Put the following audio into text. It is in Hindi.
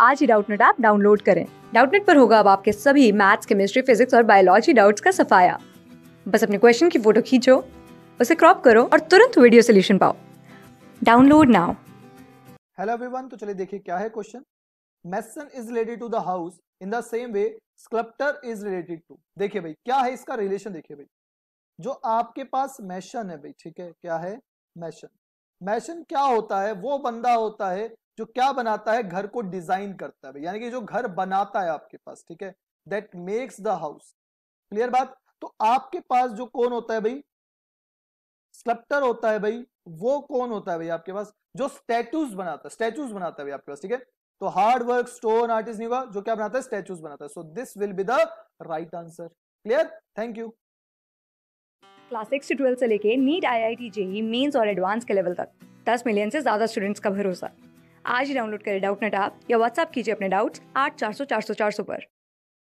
आज ही डाउटनेट ऐप डाउनलोड करें। डाउटनेट पर होगा अब आपके सभी मैथ्स, केमिस्ट्री, फिजिक्स और बायोलॉजी डाउट्स का सफाया। बस अपने क्वेश्चन की फोटो खींचो, उसे क्रॉप करो और तुरंत वीडियो सोल्यूशन पाओ। Download now. हेलो एवरीवन, तो चलिए देखिए क्या है question. Mason is related to the house in the same way sculptor is related to. देखिए भाई क्या है इसका रिलेशन। देखिए भाई जो आपके पास मैसन है भाई, ठीक है, क्या है मैसन। मैसन क्या होता है? वो बंदा होता है जो क्या बनाता है, घर को डिजाइन करता है भाई, यानी कि जो घर बनाता है आपके पास, ठीक है, that makes the house. Clear बात। तो आपके पास जो कौन होता है भाई, स्कल्प्टर होता है भाई। वो कौन होता है भाई आपके पास? जो स्टैचूज बनाता है, स्टैचूज बनाता है भाई आपके पास, ठीक है। तो हार्ड वर्क स्टोन आर्टिस्ट नहीं होगा, जो क्या बनाता है, स्टैचूज बनाता है। So this will be the right answer. Clear, thank you. Class 6 से 12 से लेके नीट, IIT, JEE मेंस और एडवांस के लेवल तक 10 मिलियन से ज्यादा स्टूडेंट्स का भरोसा। आज ही डाउनलोड करें डाउटनेट ऐप या व्हाट्सएप कीजिए अपने डाउट्स 8400 400 400 पर।